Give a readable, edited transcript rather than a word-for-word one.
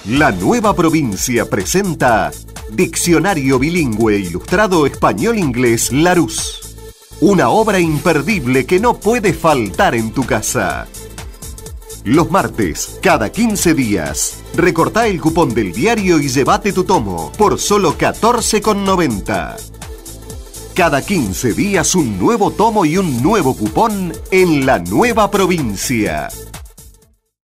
La Nueva Provincia presenta Diccionario Bilingüe Ilustrado Español-Inglés Larousse. Una obra imperdible que no puede faltar en tu casa. Los martes, cada 15 días, recortá el cupón del diario y llévate tu tomo por solo 14,90. Cada 15 días un nuevo tomo y un nuevo cupón en La Nueva Provincia.